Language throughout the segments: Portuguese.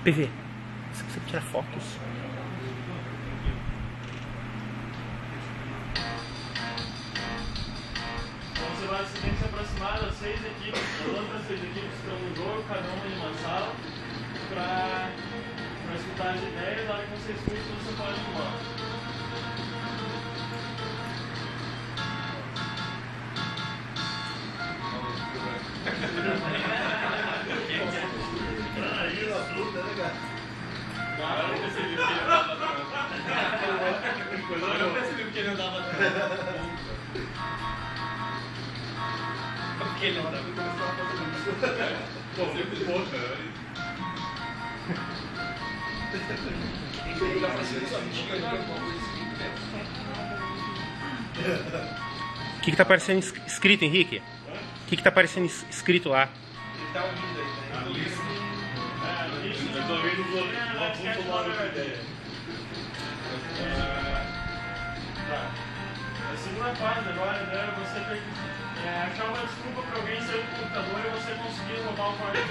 PV, você consegue tirar fotos? Então você tem que se aproximar das 6 equipes, das outras 6 equipes que estão no jogo, cada uma em uma sala, para escutar as ideias. Na hora que você escuta, você pode ir embora. Agora eu percebi que ele andava porque ele andava O que tá aparecendo escrito, Henrique? O que tá aparecendo escrito lá? Ele tá ouvindo aí, né? Eu tô vendo o assunto lá da ideia. A segunda fase agora é você ter que achar uma desculpa para alguém sair do computador e você conseguir roubar o código.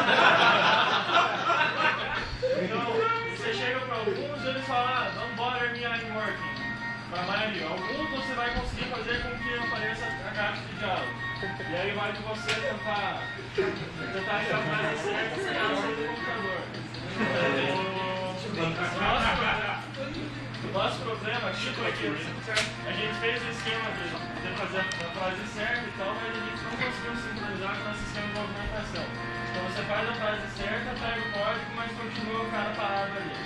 Então, você chega para alguns e eles falam, don't bother me, I'm working. Para a maioria. Alguns você vai conseguir fazer com que apareça a caixa de diálogo. E aí vai de você tentar achar a frase certa para sair do computador. O nosso problema aqui foi que a gente fez o esquema de fazer a frase certa e tal, mas a gente não conseguiu sincronizar com o nosso sistema de movimentação. Então você faz a frase certa, pega o código, mas continua o cara parado ali.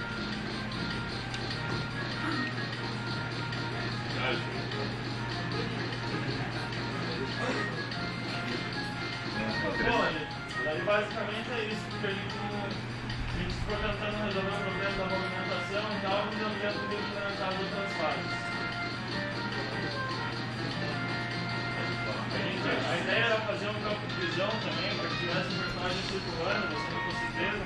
Bom, daí basicamente é isso, porque a gente ficou tentando resolver o problema da movimentação e tal, e deu tempo de implementar as outras fases. A ideia era fazer um campo de visão também, para que tivesse um personagem circulando, você não fosse preso.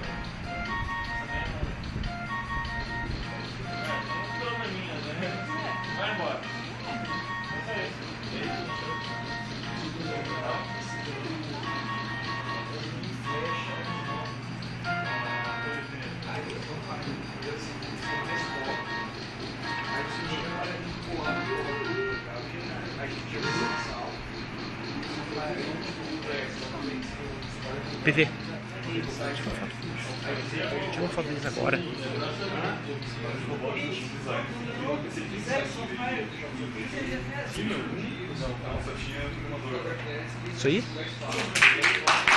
Tem uns probleminhas, né? Vai embora. Mas é isso. PV. Tira uma foto deles agora. Isso aí?